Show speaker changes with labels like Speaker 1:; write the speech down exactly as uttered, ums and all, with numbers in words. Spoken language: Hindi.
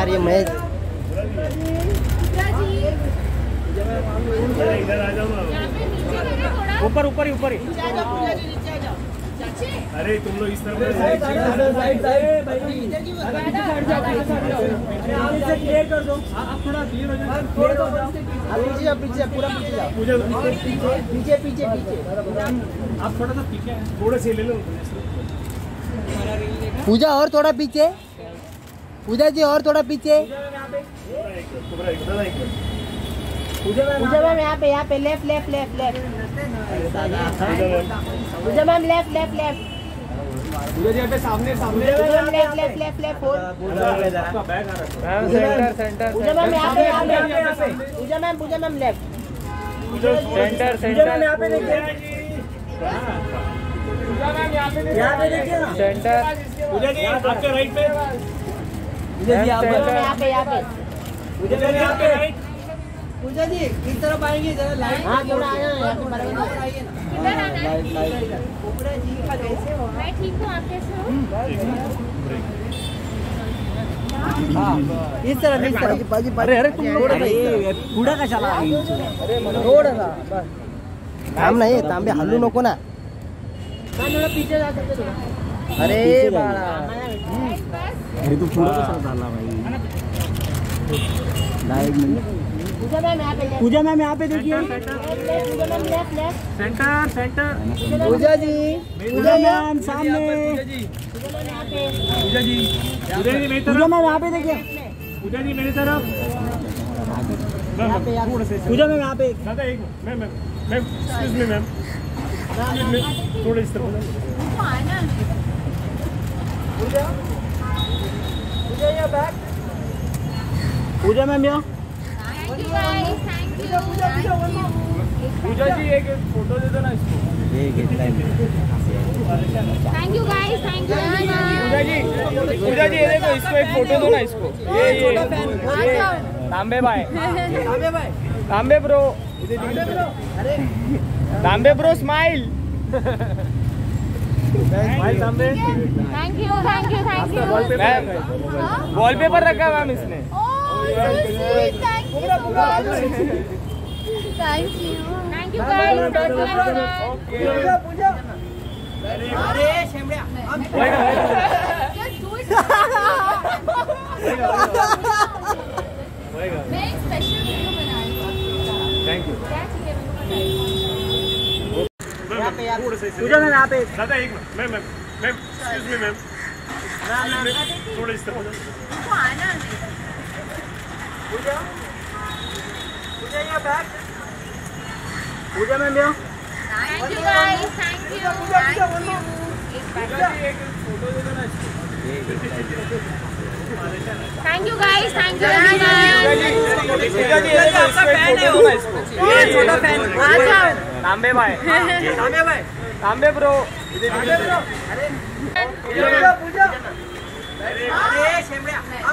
Speaker 1: यार ये मैं
Speaker 2: ऊपर ऊपर ही ऊपर ही। अरे तुम लोग इस तरफ क्लियर कर दो। आप थोड़ा क्लियर हो जाओ,
Speaker 1: पीछे जाओ, पीछे पूरा पीछे जाओ, पीछे पीछे पीछे।
Speaker 2: आप थोड़ा सा पीछे थोड़े से ले लो।
Speaker 1: पूजा और थोड़ा पीछे, पूजा जी और थोड़ा पीछे। पूजा मैम यहाँ पे, यहाँ पे left left left left. Puja ma'am left left left.
Speaker 2: Puja ji पे सामने सामने
Speaker 1: Puja ma'am left left left left.
Speaker 2: आपका बैग आ रहा है।
Speaker 3: Centre centre.
Speaker 1: पूजा मैम यहाँ पे, यहाँ पे। Puja ma'am, Puja ma'am left.
Speaker 3: Centre centre.
Speaker 2: यहाँ पे देखिए, पूजा मैम यहाँ पे यहाँ पे देखिए ना।
Speaker 3: सेंटर।
Speaker 2: पूजा जी आपके राइट पे।
Speaker 1: पूजा जी यहाँ पे, यहाँ पे।
Speaker 2: पूजा जी यहाँ पे राइट।
Speaker 1: पूजा जी किस तरफ आएंगे जरा लाइट। हाँ थोड़ा आना यहाँ पे बराबर आइए ना।
Speaker 4: किधर आना है?
Speaker 1: Light light.
Speaker 4: पूजा जी का कैसे हो? मैं ठीक हूँ, आप कैसे हो?
Speaker 1: इस तरह इस तरह बाजी बाजी। अरे अरे पुढे कशाला रोड आहे ना बस। थांब नाही तांबे हल्लू नको ना। थोडा पीछे जा सकते थोड़ा। अरे बाळा अरे तू पुढे कशाला झाला भाई। Direct minute. पूजा मैम यहाँ पे, पूजा मैम यहाँ पे देखिए। Puja ma'am left left
Speaker 2: centre centre.
Speaker 1: Puja ji, Puja ma'am सामने।
Speaker 2: पूजा जी पूजा जी मेरी
Speaker 1: पूजा
Speaker 2: तरफ।
Speaker 1: मैम यहाँ पे देखिए।
Speaker 2: पूजा जी मेरी तरफ।
Speaker 1: पूजा मैम यहाँ पे।
Speaker 2: दादा एक ma'am ma'am ma'am excuse me ma'am, थोड़ा इस तरफ।
Speaker 4: आना।
Speaker 1: पूजा पूजा यहाँ बैक। पूजा मैम यहाँ।
Speaker 4: Thank you guys, thank you, thank you.
Speaker 2: Puja ji एक फोटो दे दो ना इसको।
Speaker 4: Thank you guys, thank you.
Speaker 2: Puja ji पूजा जी ये देखो, इसको एक फोटो दो ना इसको। ये ये तांबे भाई,
Speaker 1: तांबे भाई,
Speaker 2: तांबे ब्रो,
Speaker 1: तांबे ब्रो। अरे
Speaker 2: Tambe bro smile. Smile Tambe.
Speaker 4: Thank you, thank you, thank you.
Speaker 2: Ma'am wallpaper रखा मैम इसने।
Speaker 4: Oh, so sweet. Thank you so much. Thank you. Thank you guys. Thank you very much.
Speaker 1: Puja Puja. अरे शेमड़िया।
Speaker 4: Just do it. मैं एक special video बना रही हूँ।
Speaker 2: Thank you.
Speaker 4: क्या चाहिए मेरे को?
Speaker 1: यहाँ पे यहाँ पूजा मैम यहाँ पे।
Speaker 2: दादा एक minute ma'am ma'am ma'am excuse me ma'am, थोड़ा इस तरफ।
Speaker 4: तो आना नहीं।
Speaker 1: पूजा पूजा यहाँ बैक। पूजा मैम यहाँ।
Speaker 4: Thank you guys. Thank you. Thank you.
Speaker 2: एक फोटो दे दो ना इसको।
Speaker 4: Thank you guys. Thank you very much.
Speaker 2: पूजा जी ये देखो, इसको एक फोटो दो ना इसको।
Speaker 1: ये छोटा फैन। आ जाओ।
Speaker 2: तांबे भाई,
Speaker 1: तांबे भाई,
Speaker 2: तांबे ब्रो।
Speaker 1: तांबे ब्रो। अरे पूजा पूजा। अरे शेमड़िया।